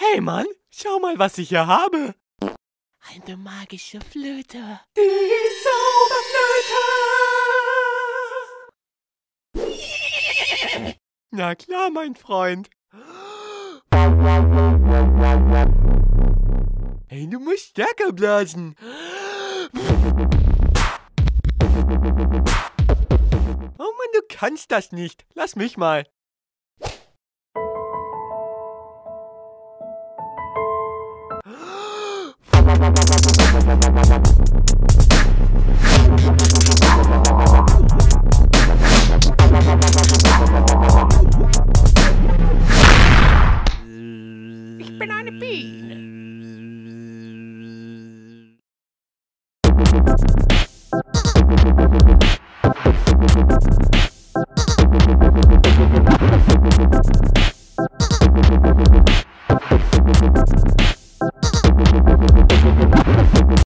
Hey Mann, schau mal, was ich hier habe. Eine magische Flöte. Die Zauberflöte. Na klar, mein Freund. Hey, du musst stärker blasen. Oh Mann, du kannst das nicht. Lass mich mal. Ich bin eine Biene.